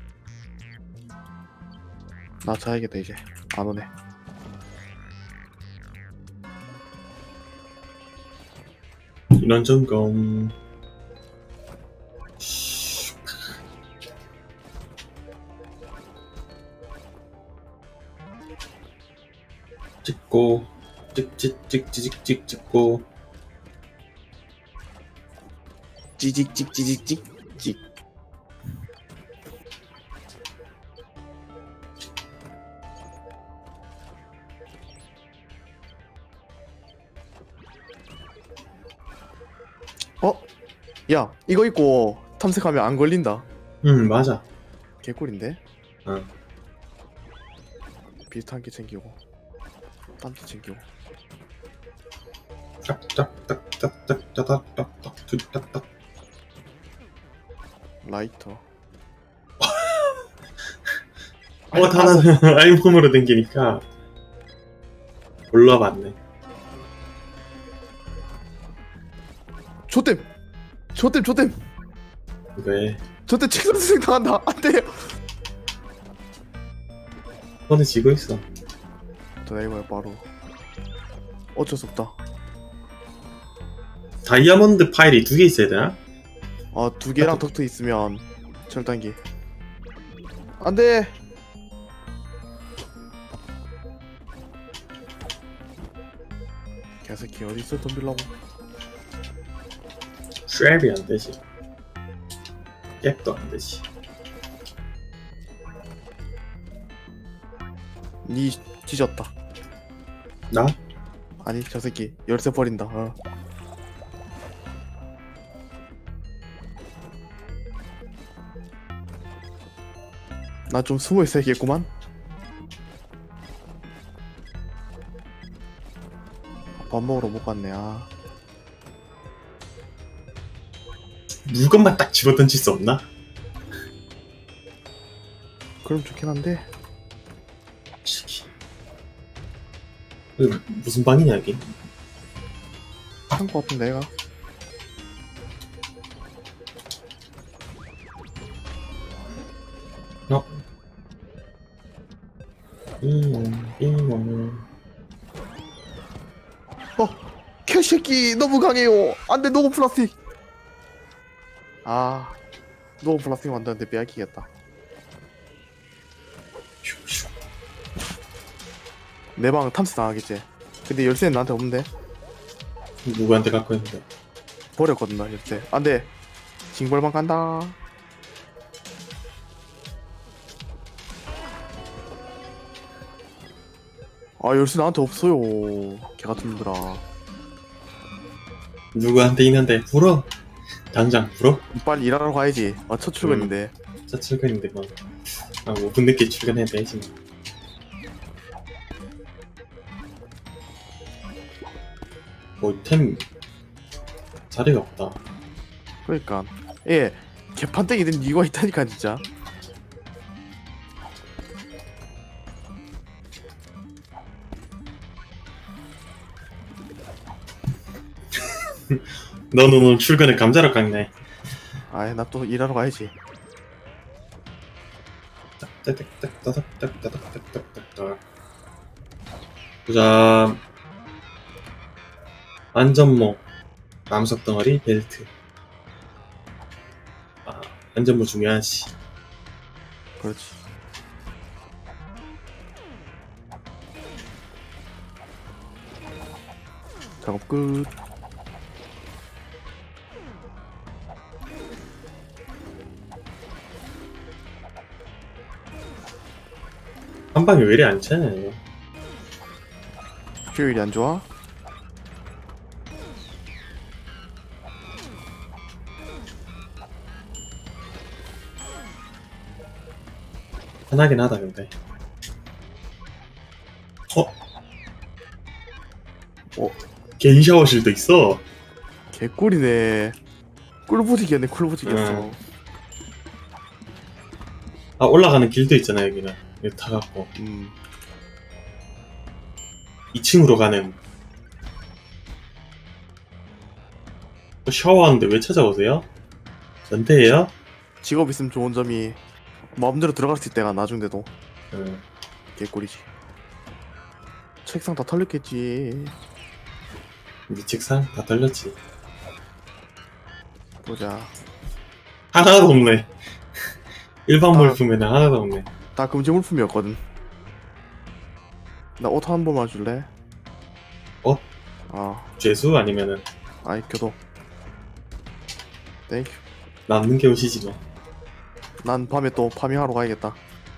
나 자야겠다 이제. 안 오네. 인원 점검. 찍고 찍찍찍찍찍 찍고. 찌직직 찌직직 찍. 어? 야 이거 입고 탐색하면 안 걸린다. 응 맞아. 개꿀인데? 응. 비슷한 게 챙기고 딴도 챙기고. 딱딱딱딱딱딱딱딱딱. 라이터. 어 다는 알몸으로 댕기니까 올라봤네. 조땜! 조땜 조땜! 왜? 조땜 책상 수생 당한다. 안돼. 손에 쥐고 있어. 드라이버야 바로. 어쩔 수 없다. 다이아몬드 파일이 두 개 있어야 되나? 어, 두 개랑 덕트 있으면 절단기. 안돼. 개새끼 어디 있어 덤빌라고. 쉐비 안 되지. 앱도 안 되지. 니 찢었다. 나? 아니 저 새끼 열쇠 버린다. 어. 나 좀 숨어 있어야겠구만. 밥 먹으러 못 갔네. 아. 물건만 딱 집어던질 수 없나? 그럼 좋긴 한데. 시키. 이거 무슨 방이냐 여기? 한 거 같은데 얘가. 어? 음, 음, 어, 개새끼 너무 강해요. 안돼 노고 플라스틱. 아, 노고 플라스틱 만드는데 빼앗기겠다. 내 방 탐색 당하겠지. 근데 열쇠는 나한테 없는데. 누구한테 갖고 있는데? 버렸거든 나 열쇠. 안돼. 징벌방 간다. 아 열쇠 나한테 없어요. 개같은 놈들아. 누구한테 있는데? 불어? 당장 불어? 빨리 일하러 가야지. 아 첫 출근인데. 첫 출근인데 뭐. 아, 오 분 늦게 출근해야 되지 뭐. 뭐, 템, 자리가 없다. 그러니까 예 개판땡이 된 이유가 있다니까 진짜. 너는 오늘 출근에 감자로 깎네. 아이 나 또 일하러 가야지. 따닥따닥따닥따닥따닥따닥따닥. 보자. 안전모, 남석 덩어리, 벨트. 아, 안전모 중요하지. 그렇지. 작업 끝. 한 방에 왜 이리 안 차냐? 효율이 안 좋아? 편하긴 하다 근데. 어? 어? 개인 샤워실도 있어. 개꿀이네. 꿀보직이었네 꿀보직이었어. 응. 아, 올라가는 길도 있잖아 여기는. 여기 타갖고 음. 이 층으로 가는. 또 샤워하는데 왜 찾아오세요? 전태예요? 직업 있으면 좋은 점이 마음대로 들어갈 수 있다가 나중에도 응. 개꿀이지. 책상 다 털렸겠지. 네 책상 다 털렸지. 보자. 하나도 없네. 일반 아. 물품에는 하나도 없네. 다 금지 물품이었거든. 나 옷 한 번만 줄래? 옷? 아, 죄수 아니면은 아이 교도. 땡큐. 남는 게 옷이지 뭐. 난 밤에 또 파밍하러 가야겠다.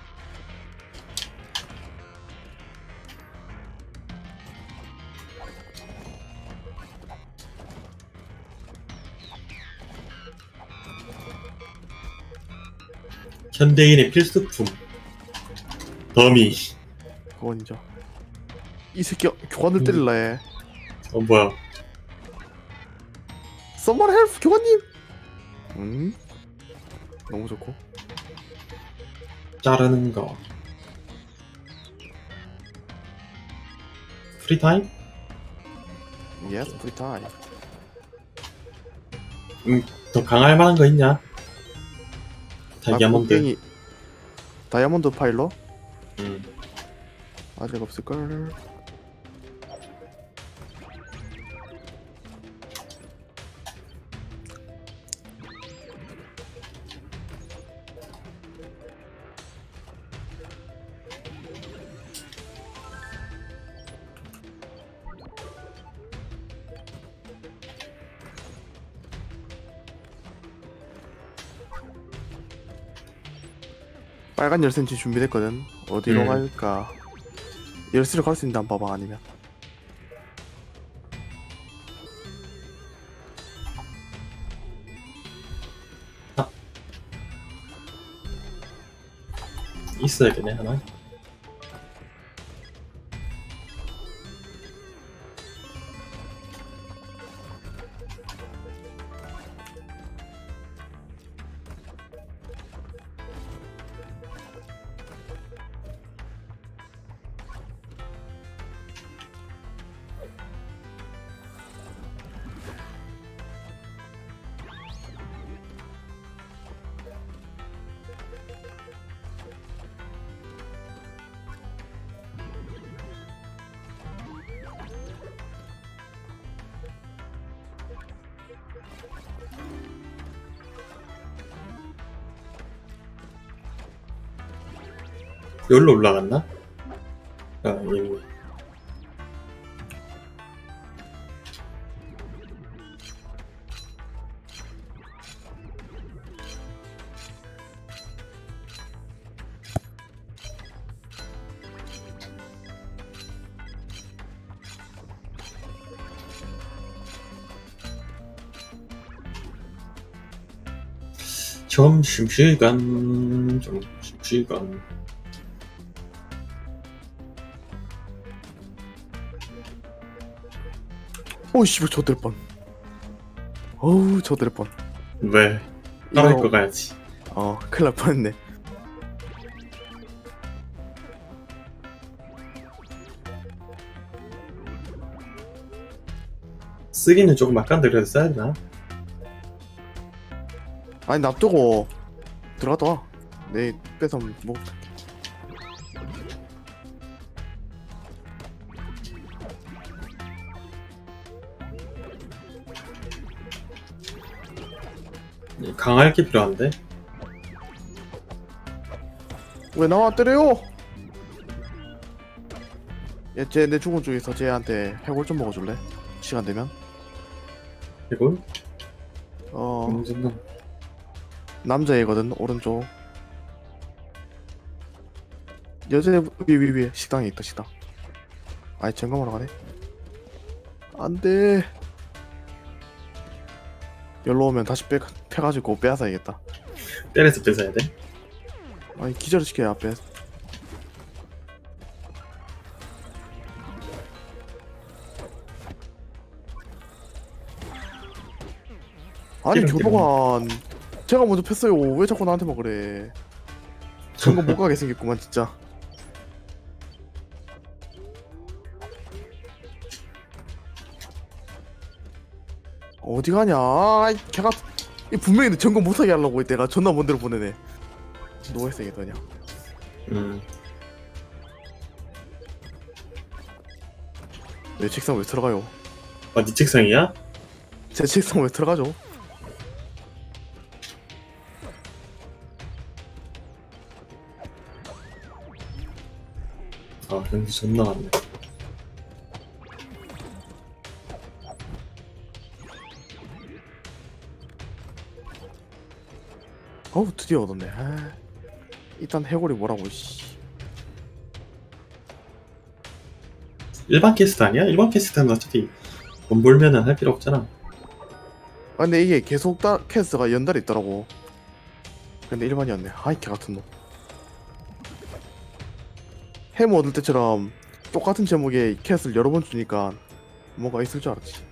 현대인의 필수품. 더미. 그건 인정. 이 새끼 교관을 때릴라 해. 어 뭐야? Someone help 교관님. 음. 너무 좋고. 자르는 거. 프리타임? Yes, free time. 음, 더 강할 만한 거 있냐? 다이아몬드. 아, 곡괭이. 다이아몬드 파일러? 음. 아직 없을걸. 빨간 열쇠인지 준비됐거든. 어디로 음. 갈까? 열쇠를 갈 수 있는데 한번 봐봐. 아니면 있어야겠네 하나. 여기로 올라갔나? 아, 예. 점심시간, 점심시간. 오 씨발 저될 뻔. 어우 저될 뻔. 왜? 따라 이거- 입고 가야지. 어 큰일 날 뻔했네. 쓰기는 조금 아까운데 그래도 써야 되나? 아니 납두고 들어갔다 와. 내 뺏어 뭐. 강할 게 필요한데? 왜 나와 때려요? 얘쟤 내 죽은 쪽에서 쟤한테 해골 좀 먹어줄래? 시간 되면? 이걸? 어 언젠가. 남자애거든 오른쪽. 여자 위에 위에 위에 식당에 있다 식당. 아이 점검하러 가네. 안돼. 열로 오면 다시 빼 패가지고 빼앗아야겠다. 때려서 뺏어야 돼? 아니 기절을 시켜야 앞에. 아니 기름, 교도관 제가 먼저 폈어요. 왜 자꾸 나한테만 그래. 점검 못 가게 생겼구만 진짜. 어디 가냐? 아이 걔가 이 분명히 점검 못하게 하려고 내가 존나 먼 데로 보내네. 누워있어야겠다 그냥. 음. 내 책상 왜 들어가요? 아, 네 책상이야? 제 책상 왜 들어가죠? 아, 연기 존나 많네. 어우 드디어 얻었네. 아, 일단 해골이 뭐라고 씨. 일반 캐스트 아니야? 일반 캐스트는 어차피 돈 벌면은 할 필요 없잖아. 아 근데 이게 계속 따 캐스가 연달이 있더라고. 근데 일반이었네. 아이 개같은 놈. 해머 얻을 때처럼 똑같은 제목의 캐스를 여러 번 주니까 뭔가 있을 줄 알았지.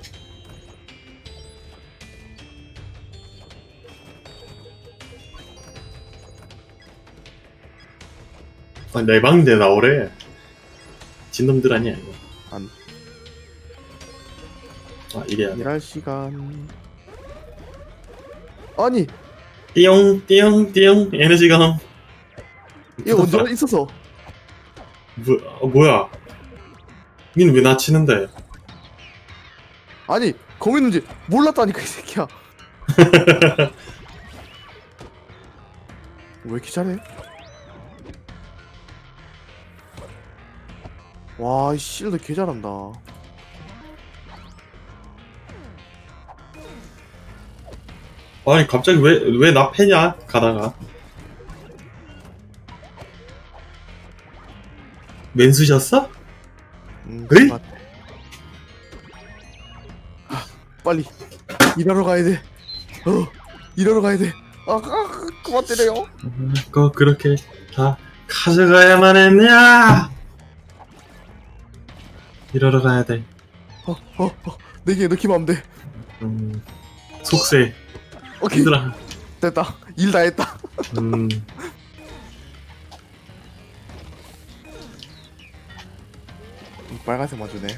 아, 내 방인데 나오래. 진놈들 아니야 이거. 안 아, 이래야 돼. 일할 시간. 아니 띠용 띠용 띠용 에너지감. 얘 언제 있었어? 뭐, 어, 뭐야? 니는 왜 나 치는데? 아니 거기 있는지 몰랐다니까 이 새끼야. 왜 이렇게 잘해? 와, 이 실드 개 잘한다. 아니 갑자기 왜 왜 나 패냐? 가다가 맨수셨어? 음, 에이? 맞- 아, 빨리 일하러 가야 돼. 어, 일하러 가야 돼. 아, 아 그만 때려요. 꼭 그렇게 다 가져가야만 했냐? 이러러 가야 돼. 어, 어, 어, 내게 넣기만 하면 돼. 음, 속세. 오케이, 얘들아. 됐다. 일 다 했다. 음, 빨간색 맞주네.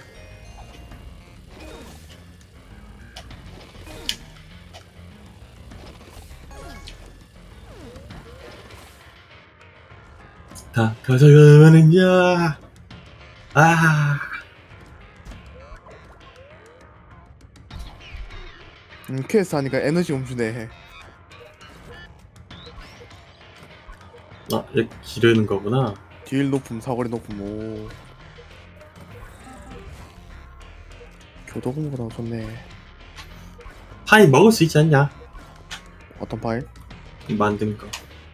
다 가져가야만 했냐? 아, 음, 퀘스트 하니까 에너지 멈추네. 아, 얘 기르는 거구나. 딜 높음, 사거리 높음. 오. 교도공보다 좋네. 파이 먹을 수 있지 않냐? 어떤 파일? 만든 거.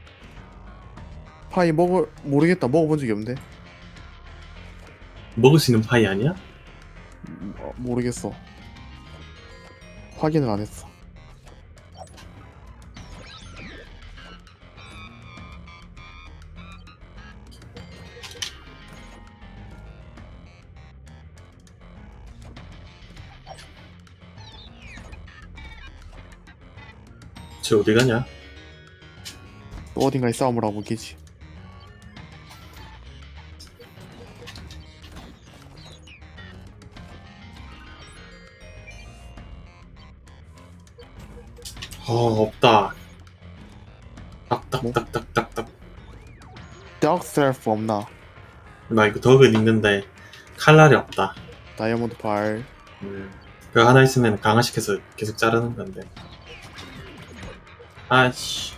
파이 먹을 모르겠다. 먹어본 적이 없는데. 먹을 수 있는 파이 아니야? 음, 어, 모르겠어. 확인을 안 했어. 쟤 어디 가냐? 또 어딘가에 싸움을 하고 있겠지. 어, 없다. 딱딱딱딱딱딱. 덕셀프 없나? 나 이거 덕은 있는데 칼날이 없다. 다이아몬드 팔. 음, 그거 하나 있으면 강화시켜서 계속 자르는 건데. 아이씨.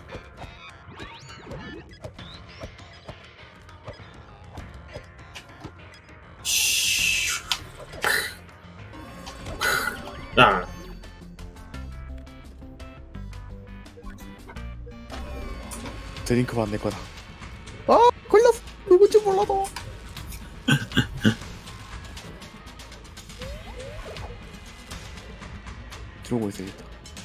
쉬. 야, 드링크 받을 거다. 아, 걸렸어. 누군지 몰라도. 들어오고 있어야겠다.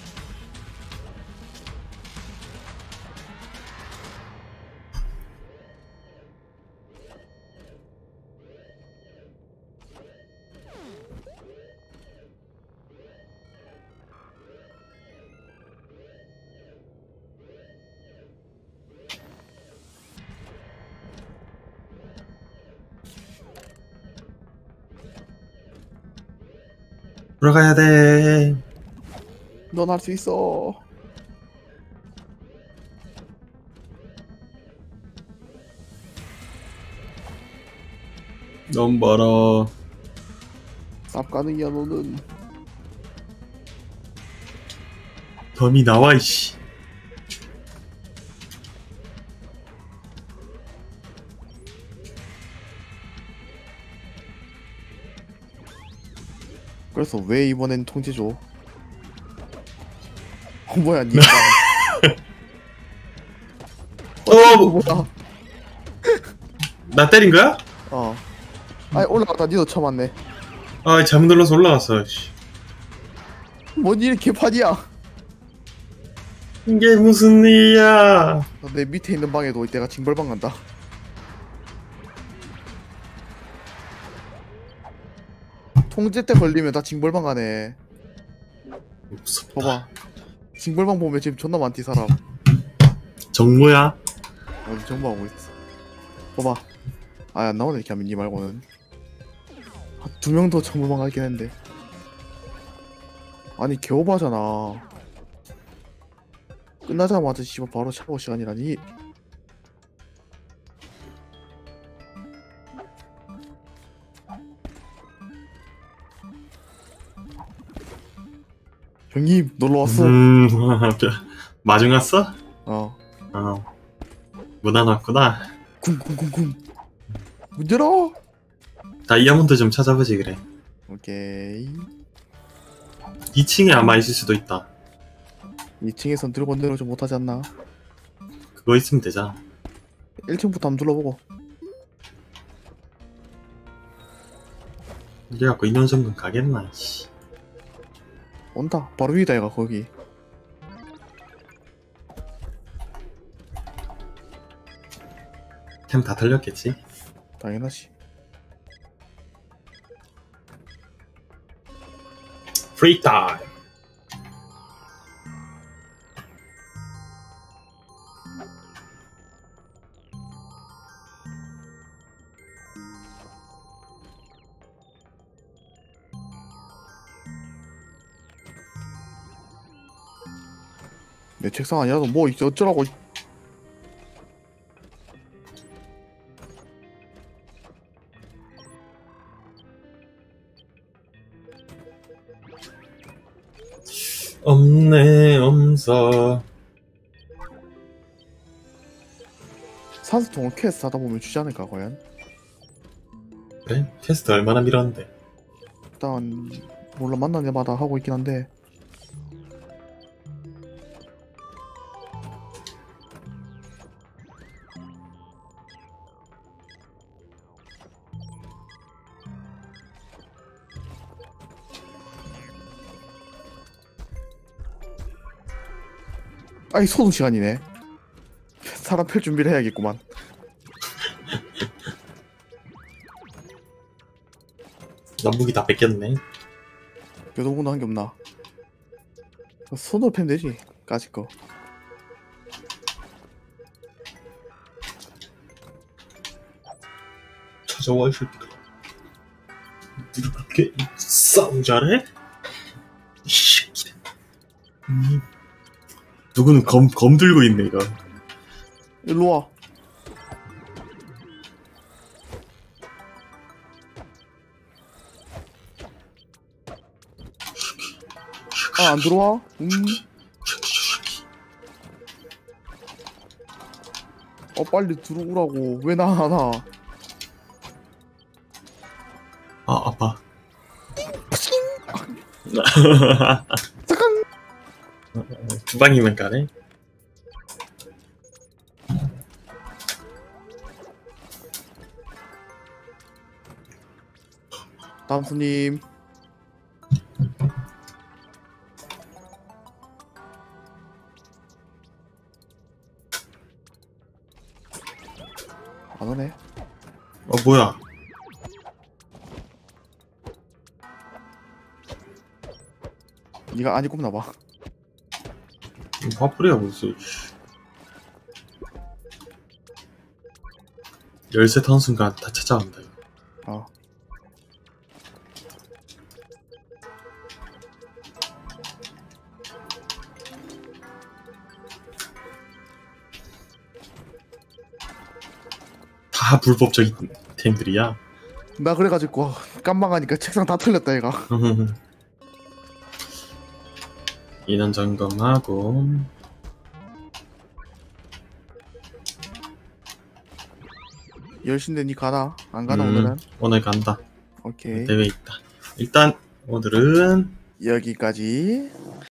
돌아가야 돼. 넌 할 수 있어. 너무 멀어. 쌉 가능이야 너는. 범이 나와 이씨. 그래서 왜 이번엔 통제 줘? 어 뭐야 니. 어, 어 뭐야? 나 때린 거야? 어. 아니 올라갔다 니도 쳐맞네. 아, 잘못 눌러서 올라갔어. 씨. 뭔 일이 개판이야? 이게 무슨 일이야? 너 내 밑에 있는 방에도 이때가 징벌방 간다. 통제 때 걸리면 다 징벌방 가네. 무섭다. 봐봐. 징벌방 보면 지금 존나 많디 사람. 정모야? 어디 정보하고 있어. 봐봐. 아 안 나오네 이렇게 하면 니 말고는. 두 명 더 정보방 가긴 했는데. 아니 개오바잖아. 끝나자마자 씨발 바로 샤워 시간이라니. 형님 놀러 왔어. 음, 마중 왔어? 어. 어, 문 안 왔구나. 쿵쿵쿵쿵. 문 열어. 다이아몬드 좀 찾아보지, 그래. 오케이. 이 층에 아마 있을 수도 있다. 이 층에선 들고 내려오지 못하지 않나? 그거 있으면 되잖아. 일 층부터 한번 둘러보고. 이래갖고 인원 정근 가겠나, 씨. 온다. 바로 위다 얘가 거기. 템 다 털렸겠지? 당연하지. 프리 타임! 내 책상 아니라도 뭐 있어 어쩌라고. 없네, 없어. 산소통을 퀘스트 하다 보면 주지 않을까 과연? 그래? 퀘스트 얼마나 밀었는데? 일단 몰라 만난 데마다 하고 있긴 한데. 아이 소동 시간이네. 사람 펼 준비를 해야겠구만. 난 무기 다 뺏겼네. 교도분도 한 게 없나? 손으로 패면 되지. 까짓 거. 찾아와, 이 새끼들. 니들 그렇게 싸움 잘해? 이 새끼들. 음. 누구는 검, 검 들고 있네, 이거. 일로 와. 아, 안 들어와? 음. 어, 빨리 들어오라고. 왜 나 하나? 아, 아파. 잠깐. 두 방이면 가네? 다음 손님. 안 오네. 어, 뭐야. 니가 안 입고 나봐. 화풀이야, 무슨. 열쇠 타는 순간 다 찾아간다, 이거. 어. 다 불법적인 템들이야. 나 그래가지고 깜방하니까 책상 다 털렸다 얘가. 인원 점검하고. 열 시인데 니 가나? 안 가나 음, 오늘은? 오늘 간다. 오케이. 대회 있다. 일단 오늘은 여기까지.